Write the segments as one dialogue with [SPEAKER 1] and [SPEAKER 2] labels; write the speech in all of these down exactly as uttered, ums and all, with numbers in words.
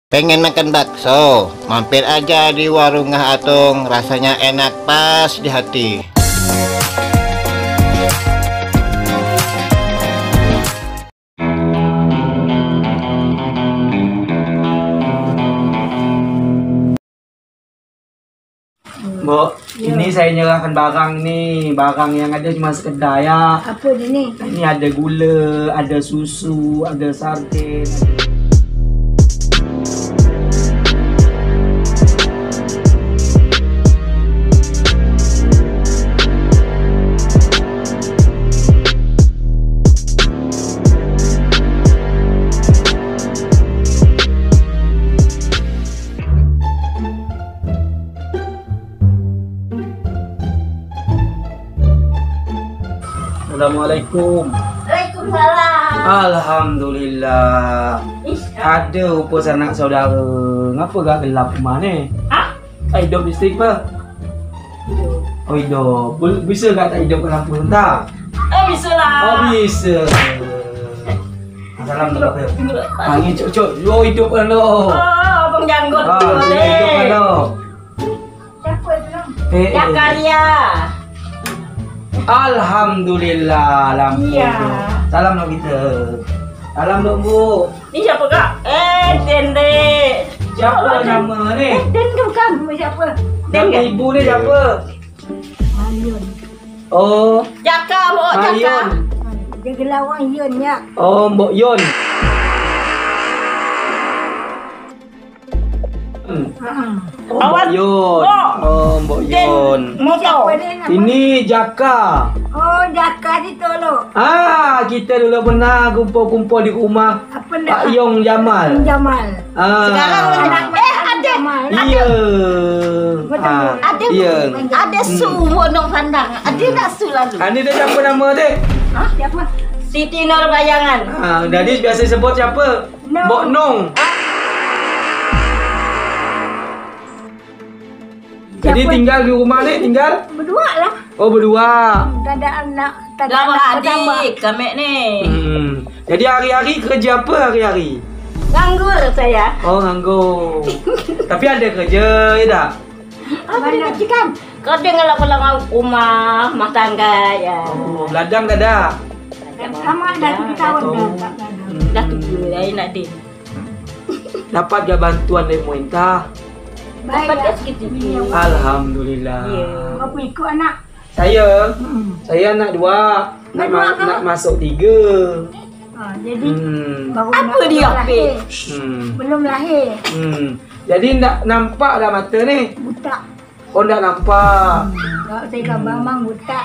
[SPEAKER 1] Pengen makan bakso? Mampir aja di warung Ngah Atung, rasanya enak pas di hati.
[SPEAKER 2] Mbok, ya. Ini saya nyerahkan barang nih, barang yang ada cuma sekedar ya.
[SPEAKER 3] Apa ini?
[SPEAKER 2] Ini ada gula, ada susu, ada sardin. Assalamualaikum.
[SPEAKER 3] Waalaikumsalam.
[SPEAKER 2] Alhamdulillah. Ada upo sanak saudara. Ngapa gak gelap rumah ni?
[SPEAKER 3] Hah?
[SPEAKER 2] Tak hidup listrik apa? Oh hidup. Bisa gak tak hidup ke lampu entah?
[SPEAKER 3] Eh bisa lah.
[SPEAKER 2] Oh bisa. Salam tu kata. Angin cok-cok. Lo hidup kan lo.
[SPEAKER 3] Oh, abang janggut
[SPEAKER 2] Ah,
[SPEAKER 3] tu
[SPEAKER 2] sini hidup kan lo.
[SPEAKER 3] Siapa tu dong?
[SPEAKER 2] Eh,
[SPEAKER 3] Ya
[SPEAKER 2] eh.
[SPEAKER 3] Karya.
[SPEAKER 2] Alhamdulillah lampu
[SPEAKER 3] Iya.
[SPEAKER 2] hidup. Salam dok kita. Salam dok bu.
[SPEAKER 3] Ni siapa kak? Eh, Dende.
[SPEAKER 2] Siapa nama ni?
[SPEAKER 3] Den ke bukan? Siapa? Den
[SPEAKER 2] Nama
[SPEAKER 3] ke?
[SPEAKER 2] ibu ni siapa?
[SPEAKER 3] Mayun.
[SPEAKER 2] Oh,
[SPEAKER 3] Jaka, Mbok Jaka.
[SPEAKER 2] Mayun.
[SPEAKER 3] Dia gelawang Yun ya.
[SPEAKER 2] Oh, Mbok Yon. Hmm. Oh,
[SPEAKER 3] Awak-
[SPEAKER 2] Mbok Yon.
[SPEAKER 3] Oh.
[SPEAKER 2] Oh, Mbok Yon.
[SPEAKER 3] Motor.
[SPEAKER 2] Ini Jaka.
[SPEAKER 3] Oh, Jaka di tolong.
[SPEAKER 2] Ah, kita dulu pernah kumpul-kumpul di rumah
[SPEAKER 3] Apa
[SPEAKER 2] Pak Yong Jamal.
[SPEAKER 3] Jamal.
[SPEAKER 2] Ah.
[SPEAKER 3] Sekarang anak eh ada.
[SPEAKER 2] Iya.
[SPEAKER 3] Betul.
[SPEAKER 2] Ah,
[SPEAKER 3] Ada.
[SPEAKER 2] iya.
[SPEAKER 3] Ada su monong pandang. Ada tak su lalu?
[SPEAKER 2] Ini dia siapa nama dia?
[SPEAKER 3] Hah? Siapa? Siti Nur Bayangan.
[SPEAKER 2] Ah, jadi biasa sebut siapa?
[SPEAKER 3] Nong.
[SPEAKER 2] Mbok Nong. Jadi
[SPEAKER 3] Siapa?
[SPEAKER 2] tinggal di rumah ni tinggal?
[SPEAKER 3] Berdua lah.
[SPEAKER 2] Oh berdua.
[SPEAKER 3] Tak ada anak. Tak ada
[SPEAKER 4] Lama
[SPEAKER 3] anak
[SPEAKER 4] adik kami ni.
[SPEAKER 2] Hmm. Jadi hari-hari kerja apa hari-hari?
[SPEAKER 3] Nganggur saya.
[SPEAKER 2] Oh nganggur. Tapi ada kerja ya tak?
[SPEAKER 3] Apa dia majikan?
[SPEAKER 4] Kau dengar lagu-lagu rumah, rumah tangga ya.
[SPEAKER 2] Oh ladang tak ada?
[SPEAKER 3] Sama dah tujuh tahun
[SPEAKER 2] Oh.
[SPEAKER 3] dah. tak ada.
[SPEAKER 2] Hmm.
[SPEAKER 4] Dah tujuh dah nak di.
[SPEAKER 2] Dapat gak bantuan dari pemerintah?
[SPEAKER 3] Baik
[SPEAKER 4] Dapat
[SPEAKER 3] ya.
[SPEAKER 4] kat sikit sikit.
[SPEAKER 2] Alhamdulillah.
[SPEAKER 4] Ya.
[SPEAKER 3] Apa ikut anak?
[SPEAKER 2] Saya, saya anak dua, nak,
[SPEAKER 3] Berdua
[SPEAKER 2] ma-
[SPEAKER 3] kau?
[SPEAKER 2] nak masuk tiga.
[SPEAKER 3] Ha, jadi
[SPEAKER 2] Hmm.
[SPEAKER 3] baru
[SPEAKER 4] Apa
[SPEAKER 3] nak-
[SPEAKER 4] dia
[SPEAKER 3] belum
[SPEAKER 4] ambil?
[SPEAKER 3] lahir.
[SPEAKER 2] Hmm.
[SPEAKER 3] Belum lahir.
[SPEAKER 2] Hmm. Jadi tak nampak dah mata ni?
[SPEAKER 3] Buta.
[SPEAKER 2] Oh tak nampak.
[SPEAKER 3] Kalau saya gambar mang buta.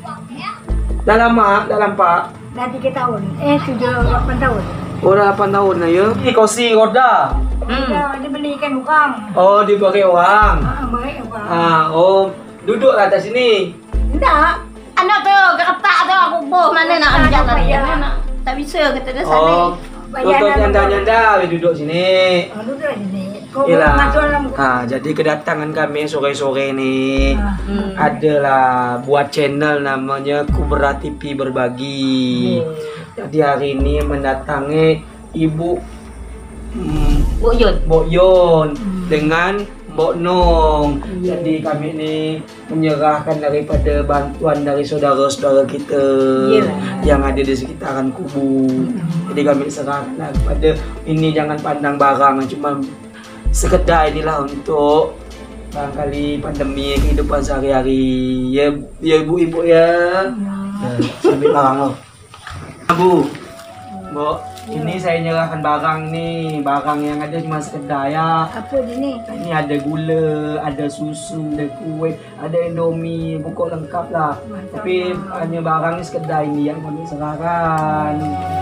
[SPEAKER 2] Dah lama, dah nampak.
[SPEAKER 3] Dah tiga tahun. Eh tujuh lapan tahun.
[SPEAKER 2] Oh dah lapan tahun lah ya. Ini kursi roda.
[SPEAKER 4] Hmm.
[SPEAKER 3] Dah dia belikan orang.
[SPEAKER 2] Oh diberi orang.
[SPEAKER 3] Ha, baik orang.
[SPEAKER 2] Ah, oh duduklah atas sini.
[SPEAKER 3] Tak.
[SPEAKER 4] Anak tu keretak tu aku boh mana nak
[SPEAKER 3] Tak
[SPEAKER 4] ambil
[SPEAKER 3] ada
[SPEAKER 4] tadi.
[SPEAKER 3] payah.
[SPEAKER 4] Nak tak bisa kata dia sana.
[SPEAKER 2] Oh,
[SPEAKER 3] Bayar
[SPEAKER 2] untuk
[SPEAKER 3] dah
[SPEAKER 2] nyanda-nyanda boleh duduk sini.
[SPEAKER 3] Oh, duduk aja ni. Kau
[SPEAKER 2] Yelah.
[SPEAKER 3] masuk dalam.
[SPEAKER 2] Ah, jadi kedatangan kami sore-sore ni
[SPEAKER 3] Ha.
[SPEAKER 4] Hmm.
[SPEAKER 2] adalah buat channel namanya Kubra T V Berbagi. Jadi hari ini mendatangi Ibu hmm,
[SPEAKER 4] Bu Yun.
[SPEAKER 2] Mbok Yon dengan Mbok Nong.
[SPEAKER 3] Ya.
[SPEAKER 2] Jadi kami ni menyerahkan daripada bantuan dari saudara-saudara kita
[SPEAKER 4] Yelah.
[SPEAKER 2] yang ada di sekitaran kubu. Jadi kami serahkan kepada ini, jangan pandang barang, cuma sekedar inilah untuk barangkali pandemi kehidupan sehari-hari. Ya, ya ibu-ibu ya. Ya, ambil barang lo. Bu, Mbok, ini saya nyerahkan barang nih, barang yang ada cuma sekedar ya.
[SPEAKER 3] Apa dia ni?
[SPEAKER 2] Ini ada gula, ada susu, ada kuih, ada indomie, pokok lengkap lah. Tapi hanya barang ni sekedar ini yang kami serahkan.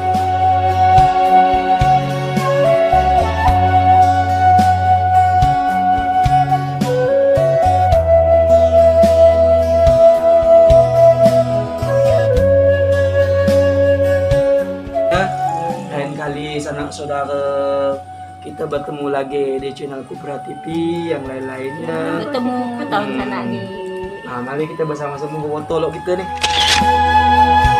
[SPEAKER 2] Ya, lain kali sanak saudara kita bertemu lagi di channel Kubra T V yang lain-lainnya.
[SPEAKER 4] Ketemu tahun sana ni.
[SPEAKER 2] Ah, mari kita bersama-sama foto lo kita ni.